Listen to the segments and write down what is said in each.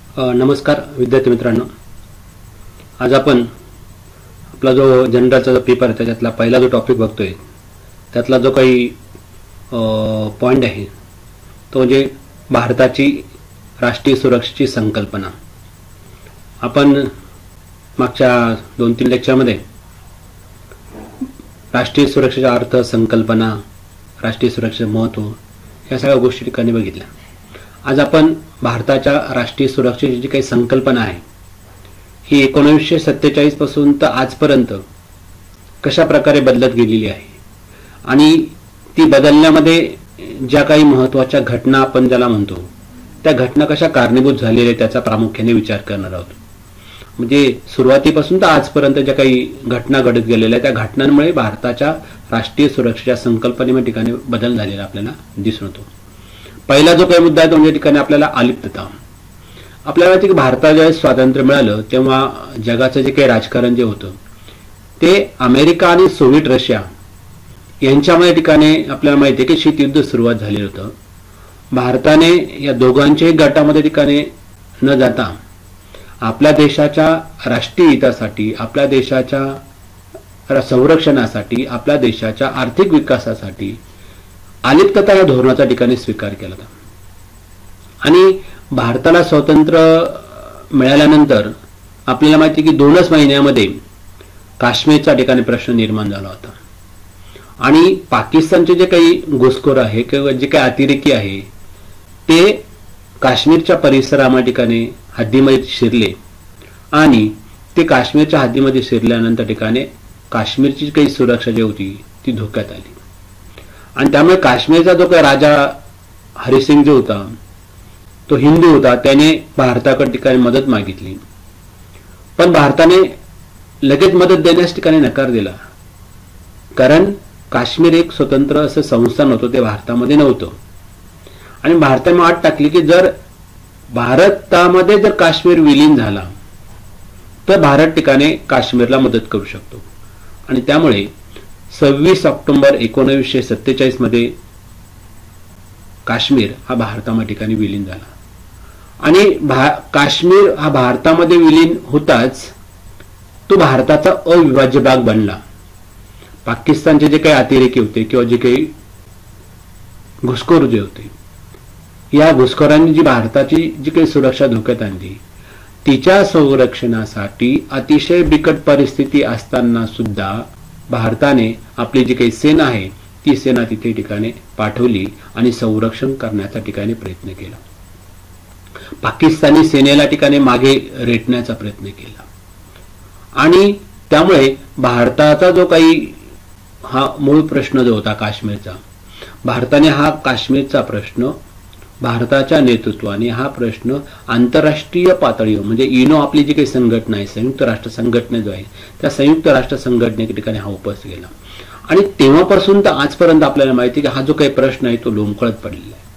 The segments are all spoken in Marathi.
नमस्कार विद्यार्थी मित्रांनो, आज आपण आपला जो जनरलचा जो पेपर आहे त्यातला पहिला जो टॉपिक बघतोय त्यातला जो काही पॉइंट आहे तो म्हणजे भारताची राष्ट्रीय सुरक्षेची संकल्पना. आपण मागच्या 2-3 लेक्चरमध्ये राष्ट्रीय सुरक्षेचा अर्थ, संकल्पना, राष्ट्रीय सुरक्षेचे महत्त्व या सगळ्या गोष्टी ठिकाणी बघितल्या. आज आपण भारताच्या राष्ट्रीय सुरक्षेची जी काही संकल्पना आहे ही 1947 पासून तर आजपर्यंत कशा प्रकारे बदलत गेलेली आहे आणि ती बदलण्यामध्ये ज्या काही महत्त्वाच्या घटना आपण ज्याला म्हणतो त्या घटना कशा कारणीभूत झालेल्या त्याचा प्रामुख्याने विचार करणार आहोत. म्हणजे सुरुवातीपासून तर आजपर्यंत ज्या काही घटना घडत गेलेल्या त्या घटनांमुळे भारताच्या राष्ट्रीय सुरक्षेच्या संकल्पनेच्या ठिकाणी बदल झालेला आपल्याला दिसून येतो. पहिला जो काही मुद्दा आहे तो म्हणजे ठिकाणी आपल्याला अलिप्तता. आपल्याला माहिती की भारताला ज्यावेळेस स्वातंत्र्य मिळालं तेव्हा जगाचं जे काही राजकारण जे होतं ते अमेरिका आणि सोव्हिएट रशिया यांच्यामध्ये ठिकाणी आपल्याला माहिती आहे की शीतयुद्ध सुरुवात झालेलं होतं. भारताने या दोघांच्याही गटामध्ये ठिकाणी न जाता आपल्या देशाच्या राष्ट्रीय हितासाठी, आपल्या देशाच्या संरक्षणासाठी, आपल्या देशाच्या आर्थिक विकासासाठी अलिप्तता या धोरणाचा ठिकाणी स्वीकार केला होता. आणि भारताला स्वातंत्र्य मिळाल्यानंतर आपल्याला माहिती की 2च महिन्यामध्ये काश्मीरचा ठिकाणी प्रश्न निर्माण झाला होता आणि पाकिस्तानचे जे काही घुसखोर आहे किंवा जे काही अतिरेकी आहे ते काश्मीरच्या परिसराच्या ठिकाणी हद्दीमध्ये शिरले आणि ते काश्मीरच्या हद्दीमध्ये शिरल्यानंतर ठिकाणी काश्मीरची काही सुरक्षा जी होती ती धोक्यात आली आणि त्यामुळे काश्मीरचा जो काही राजा हरिसिंग जो होता तो हिंदू होता, त्याने भारताकडे ठिकाणी मदत मागितली. पण भारताने लगेच मदत देण्यास ठिकाणी नकार दिला, कारण काश्मीर एक स्वतंत्र असं संस्थान होतं, ते भारतामध्ये नव्हतं. आणि भारताने अट टाकली की जर भारतामध्ये जर काश्मीर विलीन झाला तर भारत ठिकाणी काश्मीरला मदत करू शकतो. आणि त्यामुळे 26 ऑक्टोबर 1947 मध्ये काश्मीर हा भारतामध्ये ठिकाणी विलीन झाला. आणि काश्मीर हा भारतामध्ये विलीन होताच तो भारताचा अविभाज्य भाग बनला. पाकिस्तानचे जे काही अतिरेकी होते किंवा जे काही घुसखोर जे होते या घुसखोरांनी जी भारताची जी काही सुरक्षा धोक्यात आणली तिच्या संरक्षणासाठी अतिशय बिकट परिस्थिती असताना सुद्धा भारताने आपली जी काही सेना आहे ती सेना तिथे ठिकाणी पाठवली आणि संरक्षण करण्याचा ठिकाणी प्रयत्न केला. पाकिस्तानी सेनेला ठिकाणी मागे रेटण्याचा प्रयत्न केला आणि त्यामुळे भारताचा जो काही हा मूळ प्रश्न जो होता काश्मीरचा, भारताने हा काश्मीरचा प्रश्न भारताच्या नेतृत्वाने हा प्रश्न आंतरराष्ट्रीय पातळीवर म्हणजे इनो आपली जी काही संघटना आहे, संयुक्त राष्ट्र संघटना जो आहे त्या संयुक्त राष्ट्र संघटनेच्या ठिकाणी हा उपस्थित केला. आणि तेव्हापासून तर आजपर्यंत आपल्याला माहिती की हा जो काही प्रश्न आहे तो लोंबकळत पडलेला आहे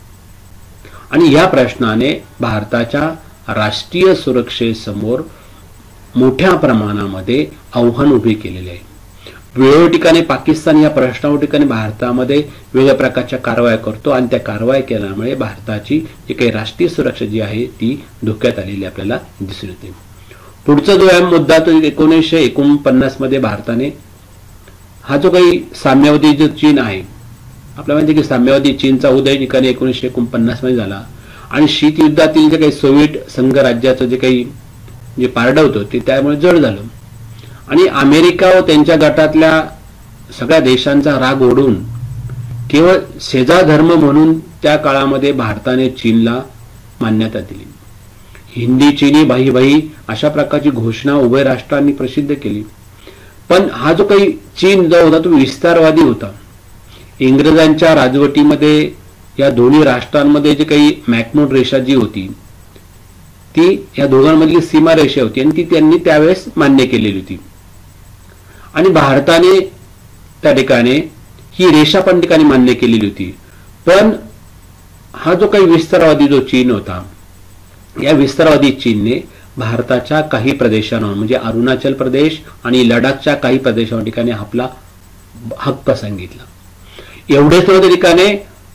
आणि या प्रश्नाने भारताच्या राष्ट्रीय सुरक्षेसमोर मोठ्या प्रमाणामध्ये आव्हान उभे केलेले आहे. वेळोवेळी ठिकाणी पाकिस्तान या प्रश्नावर ठिकाणी भारतामध्ये वेगळ्या प्रकारच्या कारवाया करतो आणि त्या कारवाया केल्यामुळे भारताची जी काही राष्ट्रीय सुरक्षा जी आहे ती धोक्यात आलेली आपल्याला दिसून येते. पुढचा जो आहे मुद्दा तो 1949 मध्ये भारताने हा जो काही साम्यवादी जो चीन आहे, आपल्याला माहिती की साम्यवादी चीनचा उदय ठिकाणी 1949 मध्ये झाला आणि शीतयुद्धातील जे काही सोव्हिएट संघ राज्याचं जे काही जे पारडं होतं ते त्यामुळे जड झालं आणि अमेरिका व त्यांच्या गटातल्या सगळ्या देशांचा राग ओढून केवळ शेजार धर्म म्हणून त्या काळामध्ये भारताने चीनला मान्यता दिली. हिंदी चीनी भाई भाई अशा प्रकारची घोषणा उभय राष्ट्रांनी प्रसिद्ध केली. पण हा जो काही चीन जो होता तो विस्तारवादी होता. इंग्रजांच्या राजवटीमध्ये या दोन्ही राष्ट्रांमध्ये जे काही मॅकमोड रेषा जी होती ती या दोघांमधली सीमा रेषा होती आणि ती त्यांनी त्यावेळेस मान्य केलेली होती आणि भारताने त्या ठिकाणी ही रेषा पण ठिकाणी मान्य केलेली होती. पण हा जो काही विस्तारवादी जो चीन होता या विस्तारवादी चीनने भारताच्या काही प्रदेशांवर म्हणजे अरुणाचल प्रदेश आणि लडाखच्या काही प्रदेशांवर ठिकाणी आपला हक्क सांगितला. एवढेच नव्हते ठिकाणी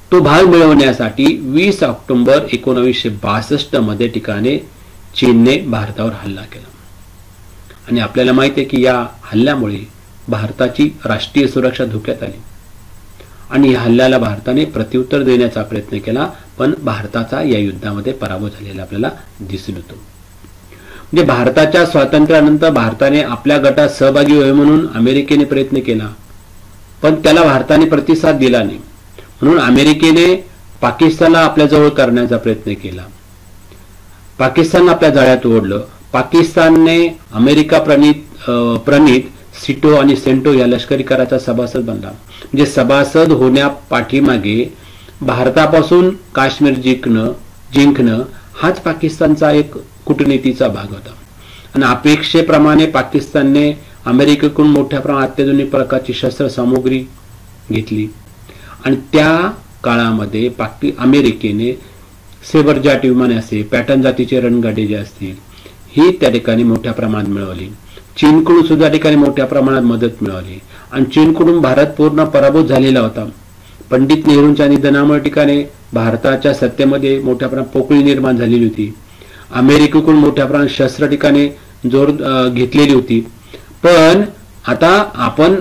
तो भाग मिळवण्यासाठी 20 ऑक्टोबर 1962 मध्ये ठिकाणी चीनने भारतावर हल्ला केला. आणि आपल्याला माहिती आहे की या हल्ल्यामुळे भारताची राष्ट्रीय सुरक्षा धोक्यात आली आणि या हल्ल्याला भारताने प्रत्युत्तर देण्याचा प्रयत्न केला, पण भारताचा या युद्धामध्ये पराभव झालेला आपल्याला दिसून येतो. म्हणजे भारताच्या स्वातंत्र्यानंतर भारताने आपल्या गटात सहभागी व्हावे म्हणून अमेरिकेने प्रयत्न केला, पण त्याला भारताने प्रतिसाद दिला नाही. म्हणून अमेरिकेने पाकिस्तानला आपल्या जवळ करण्याचा प्रयत्न केला. पाकिस्तान आपल्या जाळ्यात ओढलं. पाकिस्तानने अमेरिका प्रणित सिटो आणि सेंटो या लष्करी कराराचा सभासद बनला. म्हणजे सभासद होण्या पाठीमागे भारतापासून काश्मीर जिंकणं हाच पाकिस्तानचा एक कूटनीतीचा भाग होता. आणि अपेक्षेप्रमाणे पाकिस्तानने अमेरिकेकडून मोठ्या प्रमाणात अत्याधुनिक प्रकारची शस्त्रसामुग्री घेतली आणि त्या काळामध्ये अमेरिकेने सेबर जाट विमाने असतील, पॅटर्न जातीचे रणगाडे जे असतील ही त्या ठिकाणी मोठ्या प्रमाणात मिळवली. चीनकडून सुद्धा ठिकाणी मोठ्या प्रमाणात मदत मिळाली आणि चीनकडून भारत पूर्ण पराभूत झालेला होता. पंडित नेहरूंच्या निधनामुळे ठिकाणी भारताच्या सत्तेमध्ये मोठ्या प्रमाणात पोकळी निर्माण झालेली होती. अमेरिकेकडून मोठ्या प्रमाणात शस्त्र ठिकाणी जोर घेतलेली होती. पण आता आपण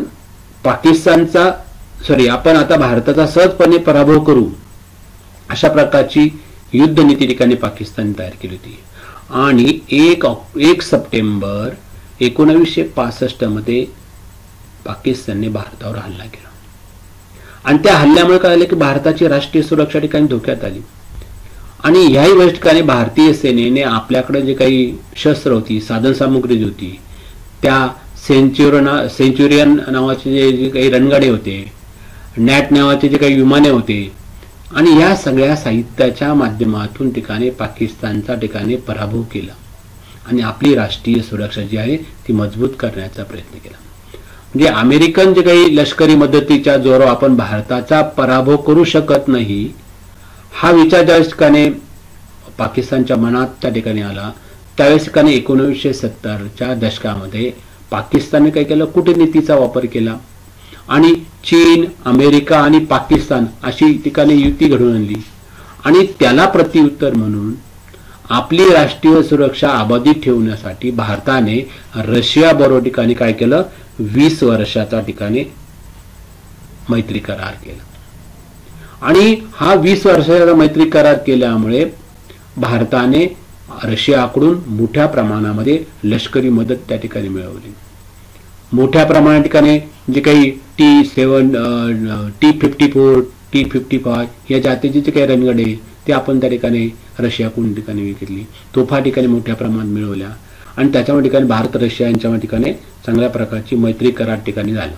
आता भारताचा सहजपणे पराभव करू अशा प्रकारची युद्ध नीती ठिकाणी पाकिस्तान तयार केली होती. आणि 1 सप्टेंबर 1965 मध्ये पाकिस्तानने भारतावर हल्ला केला आणि त्या हल्ल्यामुळे काय झालं की भारताची राष्ट्रीय सुरक्षा ठिकाणी धोक्यात आली. आणि ह्याही ठिकाणी भारतीय सेनेने आपल्याकडे जे काही शस्त्र होती, साधनसामुग्री जी होती, त्या सेंच्युरियन नावाचे जे काही रणगाडे होते, नॅट नावाचे जे काही विमाने होते आणि या सगळ्या साहित्याच्या माध्यमातून ठिकाणी पाकिस्तानचा ठिकाणी पराभव केला आणि आपली राष्ट्रीय सुरक्षा जी आहे ती मजबूत करण्याचा प्रयत्न केला. म्हणजे अमेरिकन जे काही लष्करी मदतीच्या जोरावर आपण भारताचा पराभव करू शकत नाही हा विचार ज्या ठिकाणी पाकिस्तानच्या मनात त्या ठिकाणी आला, त्यावेळेस ठिकाणी 1970च्या दशकामध्ये पाकिस्तानने काय केलं, कूटनीतीचा वापर केला आणि चीन, अमेरिका आणि पाकिस्तान अशी ठिकाणी युती घडवून आणली. आणि त्याला प्रत्युत्तर म्हणून आपली राष्ट्रीय सुरक्षा अबाधित ठेवण्यासाठी भारताने रशिया बरोबर ठिकाणी काय केलं, 20 वर्षाचा ठिकाणी मैत्री करार केला. आणि हा 20 वर्षाचा मैत्री करार केल्यामुळे भारताने रशियाकडून मोठ्या प्रमाणामध्ये लष्करी मदत त्या ठिकाणी मिळवली. मोठ्या प्रमाणात ठिकाणी जे काही T-7, T-54, T-55 या जातीचे जे काही रणगाडे ते आपण त्या ठिकाणी रशियाकडून ठिकाणी विकली. तोफा ठिकाणी मोठ्या प्रमाणात मिळवल्या आणि त्याच्यामुळे ठिकाणी भारत रशिया यांच्या ठिकाणी चांगल्या प्रकारची मैत्री करार ठिकाणी झाला.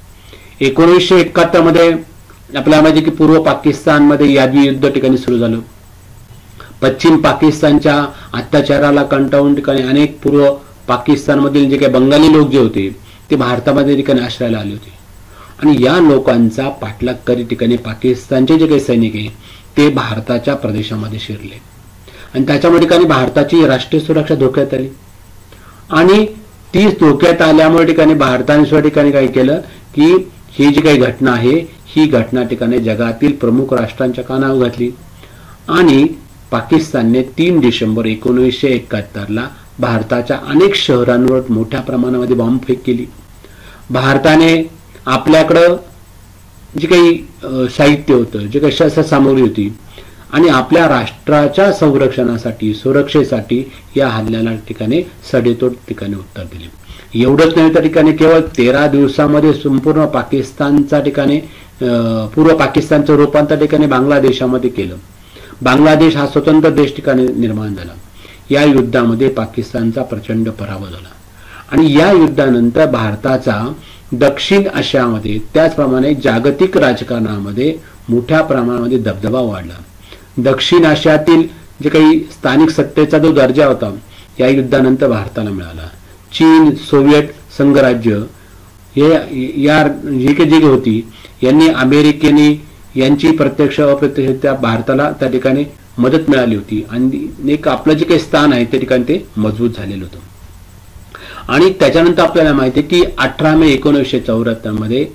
1971 मध्ये आपल्याला माहिती की पूर्व पाकिस्तानमध्ये यादवी युद्ध ठिकाणी सुरू झालं. पश्चिम पाकिस्तानच्या अत्याचाराला कंटाळून ठिकाणी अनेक पूर्व पाकिस्तानमधील जे काही बंगाली लोक जे होते ते भारतामध्ये ठिकाणी आश्रयाला आले होते आणि या लोकांचा पाठलाग करी ठिकाणी पाकिस्तानचे जे काही सैनिक आहे ते भारताच्या प्रदेशामध्ये शिरले आणि त्याच्यामुळे ठिकाणी भारताची राष्ट्रीय सुरक्षा धोक्यात आली. आणि ती धोक्यात आल्यामुळे ठिकाणी भारताने सुद्धा ठिकाणी काय केलं की ही जी काही घटना आहे ही घटना ठिकाणी जगातील प्रमुख राष्ट्रांच्या कानावर घातली आणि पाकिस्तानने 3 डिसेंबर 1971ला भारताच्या अनेक शहरांवर मोठ्या प्रमाणामध्ये बॉम्बफेक केली. भारताने आपल्याकडं जे काही साहित्य होतं, जे काही शस्त्रसामुग्री होती आणि आपल्या राष्ट्राच्या संरक्षणासाठी सुरक्षेसाठी या हल्ल्याला ठिकाणी सडेतोड ठिकाणी उत्तर दिले. एवढंच नाही त्या ठिकाणी केवळ 13 दिवसामध्ये संपूर्ण पाकिस्तानचा ठिकाणी पूर्व पाकिस्तानचं रूपांतर ठिकाणी बांगलादेशामध्ये केलं. बांगलादेश हा स्वतंत्र देश ठिकाणी निर्माण झाला. या युद्धामध्ये पाकिस्तानचा प्रचंड पराभव झाला आणि या युद्धानंतर भारताचा दक्षिण आशियामध्ये त्याचप्रमाणे जागतिक राजकारणामध्ये मोठ्या प्रमाणामध्ये दबदबा वाढला. दक्षिण आशियातील जे काही स्थानिक सत्तेचा जो दर्जा होता या युद्धानंतर भारताला मिळाला. चीन, सोव्हिएट संघराज्य या जी काही होती यांनी अमेरिकेने यांची प्रत्यक्ष अप्रत्यक्षरित्या भारताला त्या ठिकाणी मदत मिळाली होती आणि एक आपलं जे काही स्थान आहे त्या ठिकाणी ते मजबूत झालेलं होतं. आणि त्याच्यानंतर आपल्याला माहिती आहे की 18 मे 1974 मध्ये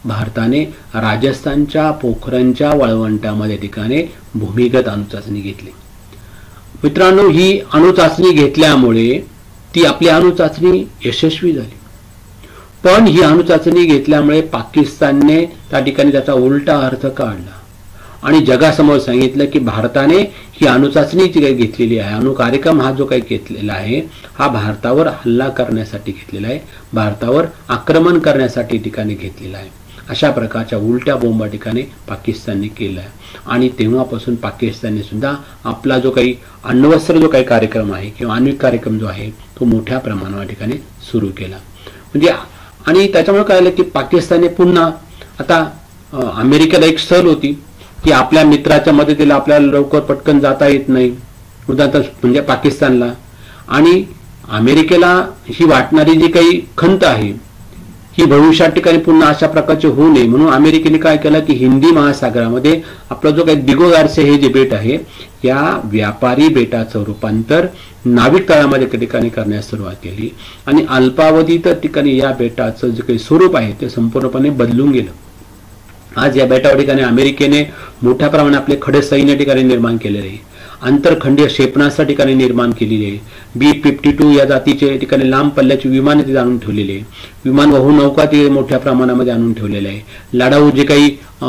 भारताने राजस्थानच्या पोखरणच्या वाळवंटामध्ये ठिकाणी भूमिगत अणुचाचणी घेतली. मित्रांनो, ही अणुचाचणी घेतल्यामुळे ती आपली अणुचाचणी यशस्वी झाली. पण ही अणुचाचणी घेतल्यामुळे पाकिस्तानने त्या ठिकाणी त्याचा उलटा अर्थ काढला आणि जगासमोर सांगितलं की भारताने ही अणुचाचणी जी काही घेतलेली आहे, अणु कार्यक्रम हा जो काही घेतलेला आहे, हा भारतावर हल्ला करण्यासाठी घेतलेला आहे, भारतावर आक्रमण करण्यासाठी ठिकाणी घेतलेला आहे. अशा प्रकारच्या उलट्या बोंबा ठिकाणी पाकिस्तानने केला आहे. आणि तेव्हापासून पाकिस्तानने सुद्धा आपला जो काही अण्वस्त्र जो काही कार्यक्रम आहे किंवा आण्विक कार्यक्रम जो आहे तो मोठ्या प्रमाणावर ठिकाणी सुरू केला. म्हणजे आणि त्याच्यामुळे काय झालं की पाकिस्तानने पुन्हा आता अमेरिकेला एक सल होती की आपल्या मित्राच्या मदतीला आपल्याला लवकर पटकन जाता येत नाही, उदाहरणार्थ म्हणजे पाकिस्तानला, आणि अमेरिकेला ही वाटणारी जी काही खंत आहे ही भविष्यात ठिकाणी पुन्हा अशा प्रकारचे होऊ नये म्हणून अमेरिकेने काय केलं की हिंदी महासागरामध्ये आपला जो काही दिगो गार्से हे जे बेट आहे या व्यापारी बेटाचं रूपांतर नाविक तळामध्ये ठिकाणी करण्यास सुरुवात केली आणि अल्पावधीत ठिकाणी या बेटाचं जे काही स्वरूप आहे ते संपूर्णपणे बदलून गेलं. आज या बेटावर ठिकाणी अमेरिकेने मोठ्या प्रमाणात आपले खडे सैन्य ठिकाणी निर्माण केलेले आहे, आंतरखंडीय क्षेपणास्त्र ठिकाणी निर्माण केलेले आहे, B-52 या जातीचे ठिकाणी लांब पल्ल्याची विमाने तिथे आणून ठेवलेली आहे, विमान वाहू नौका तिथे मोठ्या प्रमाणामध्ये आणून ठेवलेले आहे, लढाऊ जे काही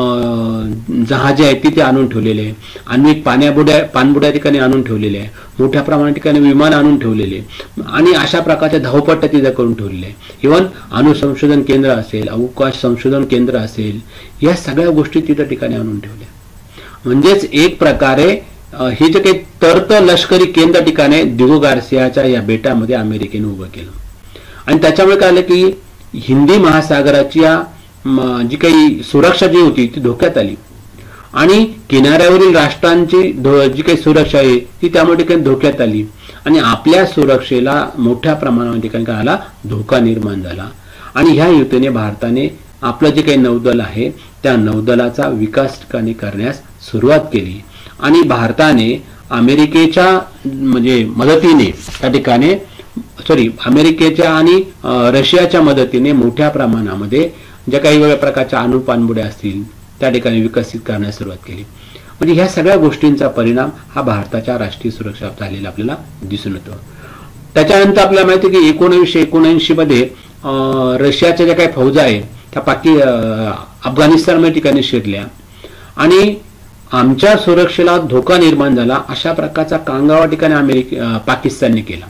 जहाजे आहेत तिथे आणून ठेवलेले आहे, आण्विक पाणबुड्या ठिकाणी आणून ठेवलेले आहे, मोठ्या प्रमाणात ठिकाणी विमान आणून ठेवलेले आणि अशा प्रकारच्या धावपट्ट्या तिथे करून ठेवलेल्या आहे. इव्हन अणुसंशोधन केंद्र असेल, अवकाश संशोधन केंद्र असेल, या सगळ्या गोष्टी तिथे ठिकाणी आणून ठेवल्या. म्हणजेच एक प्रकारे हे जे काही तरत लष्करी केंद्र ठिकाणी दिगो गार्सियाच्या या बेटामध्ये अमेरिकेने उभं केलं आणि त्याच्यामुळे काय झालं की हिंदी महासागराची जी काही सुरक्षा जी होती ती धोक्यात आली आणि किनाऱ्यावरील राष्ट्रांची जी काही सुरक्षा आहे ती त्यामुळे ठिकाणी धोक्यात आली आणि आपल्या सुरक्षेला मोठ्या प्रमाणावर ठिकाणी काय झाला, धोका निर्माण झाला. आणि ह्या युतीने भारताने आपलं जे काही नौदल आहे त्या नौदलाचा विकास ठिकाणी करण्यास सुरुवात केली आणि भारताने अमेरिकेच्या म्हणजे मदतीने त्या ठिकाणी अमेरिकेच्या आणि रशियाच्या मदतीने मोठ्या प्रमाणामध्ये ज्या काही वेगळ्या प्रकारच्या अणुपाणबुड्या असतील त्या ठिकाणी विकसित करण्यास सुरुवात केली. म्हणजे ह्या सगळ्या गोष्टींचा परिणाम हा भारताच्या राष्ट्रीय सुरक्षेवर झालेला आपल्याला दिसून येतो. त्याच्यानंतर आपल्याला माहिती आहे की 1979 मध्ये रशियाच्या ज्या काही फौजा आहे त्या अफगाणिस्तानमध्ये ठिकाणी शिरल्या आणि आमच्या सुरक्षेला धोका निर्माण झाला अशा प्रकारचा कांगावा ठिकाणी पाकिस्तानने केला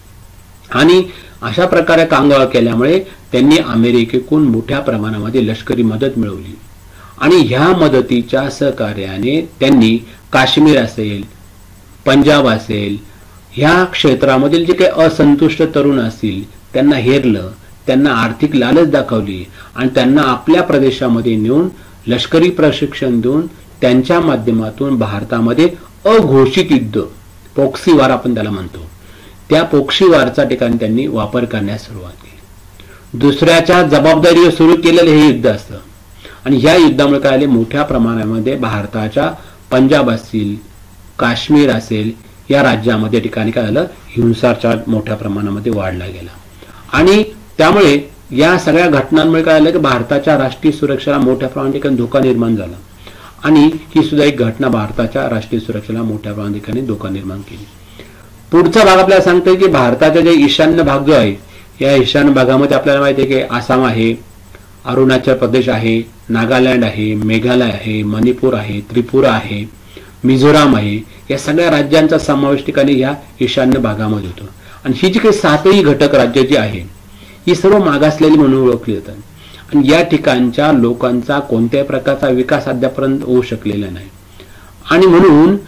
आणि अशा प्रकारे कांगावा केल्यामुळे त्यांनी अमेरिकेकडून मोठ्या प्रमाणामध्ये लष्करी मदत मिळवली आणि ह्या मदतीच्या सहकार्याने त्यांनी काश्मीर असेल, पंजाब असेल, ह्या क्षेत्रामधील जे काही असंतुष्ट तरुण असतील त्यांना हेरलं, त्यांना आर्थिक लालच दाखवली आणि त्यांना आपल्या प्रदेशामध्ये नेऊन लष्करी प्रशिक्षण देऊन त्यांच्या माध्यमातून भारतामध्ये अघोषित युद्ध, पोक्सी वार आपण त्याला म्हणतो, त्या पोक्सी वारचा ठिकाणी त्यांनी वापर करण्यास सुरुवात केली. दुसऱ्याच्या जबाबदारीवर सुरू केलेलं हे युद्ध असतं आणि ह्या युद्धामुळे काय आले, मोठ्या प्रमाणामध्ये भारताच्या पंजाब असेल, काश्मीर असेल या राज्यामध्ये ठिकाणी काय झालं, हिंसाचार मोठ्या प्रमाणामध्ये वाढला गेला आणि त्यामुळे या सगळ्या घटनांमुळे काय झालं की भारताच्या राष्ट्रीय सुरक्षेला मोठ्या प्रमाणात धोका निर्माण झाला आणि ही सुद्धा एक घटना भारताच्या राष्ट्रीय सुरक्षेला मोठ्या प्रमाणात धोका निर्माण केली. पुढचा भाग आपल्याला सांगतोय की भारताचा जे ईशान्य भाग जो आहे या ईशान्य भागामध्ये आपल्याला माहिती आहे की आसाम आहे, अरुणाचल प्रदेश आहे, नागालँड आहे, मेघालय आहे, मणिपूर आहे, त्रिपुरा आहे, मिझोराम आहे, या सगळ्या राज्यांचा समावेश ठिकाणी या ईशान्य भागामध्ये होतो आणि ही जी काही 7ही घटक राज्य जी आहे ही सर्व मागासलेली म्हणून ओळखली जातात आणि या ठिकाणच्या लोकांचा कोणत्याही प्रकारचा विकास अद्यापर्यंत होऊ शकलेला नाही आणि म्हणून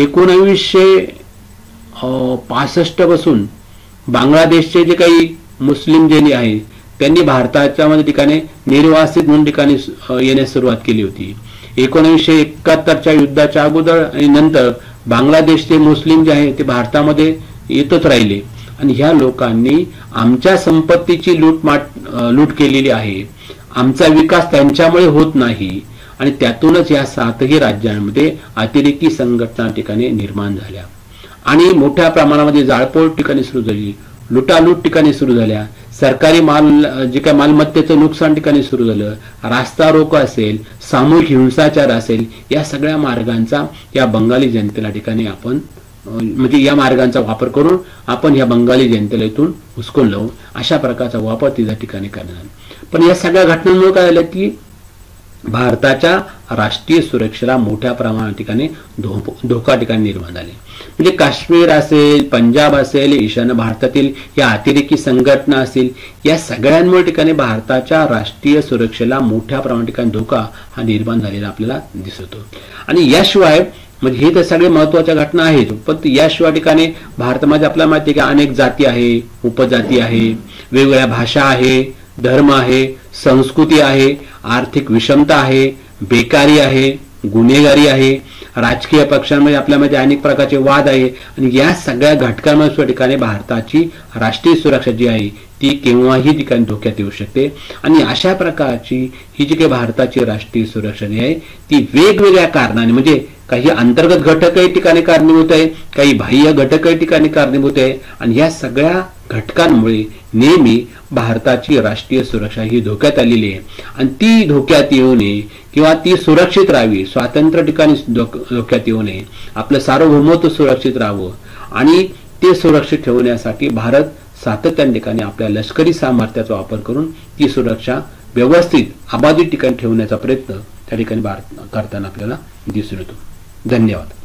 1965 पासून बांगलादेशचे जे काही मुस्लिम जे आहे त्यांनी भारताच्या मध्ये ठिकाणी निर्वासित म्हणून ठिकाणी येण्यास सुरुवात केली होती. 1971च्या युद्धाच्या अगोदर आणि नंतर बांगलादेशचे मुस्लिम जे आहे ते भारतामध्ये येतच राहिले आणि ह्या लोकांनी आमच्या संपत्तीची लूट केलेली आहे, आमचा विकास त्यांच्यामुळे होत नाही आणि त्यातूनच या 7ही राज्यांमध्ये अतिरेकी संघटना ठिकाणी निर्माण झाल्या आणि मोठ्या प्रमाणामध्ये जाळपोळ ठिकाणी सुरू झाली, लुटालूट ठिकाणी सुरू झाल्या, सरकारी जे काही मालमत्तेचं नुकसान ठिकाणी सुरू झालं, रास्ता रोको असेल, सामूहिक हिंसाचार असेल, या सगळ्या मार्गांचा या बंगाली जनतेला ठिकाणी आपण म्हणजे या मार्गांचा वापर करून आपण या बंगाली जनतेला इथून हुसकून लावू, अशा प्रकारचा वापर त्या ठिकाणी करणार. पण या सगळ्या घटनांमुळे काय झालं की भारताच्या राष्ट्रीय सुरक्षेला मोठ्या प्रमाणात ठिकाणी धोका ठिकाणी निर्माण झाले. म्हणजे काश्मीर असेल, पंजाब असेल, ईशान्य भारतातील या अतिरेकी संघटना असतील, या सगळ्यांमुळे ठिकाणी भारताच्या राष्ट्रीय सुरक्षेला मोठ्या प्रमाणात ठिकाणी धोका हा निर्माण झालेला आपल्याला दिसतो. आणि याशिवाय म्हणजे हे तर सगळे महत्वाच्या घटना आहेत, पण याशिवाय ठिकाणी भारतामध्ये आपल्याला माहिती आहे की अनेक जाती आहे, उपजाती आहे, वेगवेगळ्या भाषा आहे, धर्म आहे, संस्कृती आहे, आर्थिक विषमता आहे, बेकारी आहे, गुन्हेगारी आहे, राजकीय पक्षांमध्ये आपल्यामध्ये अनेक प्रकारचे वाद आहे. आणि या सगळ्या घटकांमध्ये ठिकाणी भारताची राष्ट्रीय सुरक्षा जी आहे ती केव्हाही ठिकाणी धोक्यात येऊ शकते. आणि अशा प्रकारची ही जी काही भारताची राष्ट्रीय सुरक्षा जी आहे ती वेगवेगळ्या कारणाने म्हणजे काही अंतर्गत घटकही ठिकाणी कारणीभूत आहे, काही बाह्य घटकही ठिकाणी कारणीभूत आहे. आणि या सगळ्या घटकांमुळे नेहमी भारताची राष्ट्रीय सुरक्षा ही धोक्यात आलेली आहे. आणि ती धोक्यात येऊ नये किंवा ती सुरक्षित राहावी, स्वातंत्र्य ठिकाणी धोक्यात येऊ नये, आपलं सार्वभौमत्व सुरक्षित राहावं आणि ते सुरक्षित ठेवण्यासाठी भारत सातत्याने ठिकाणी आपल्या लष्करी सामर्थ्याचा वापर करून ती सुरक्षा व्यवस्थित अबाधित ठिकाणी ठेवण्याचा प्रयत्न त्या ठिकाणी भारत करताना आपल्याला दिसून येतो. धन्यवाद.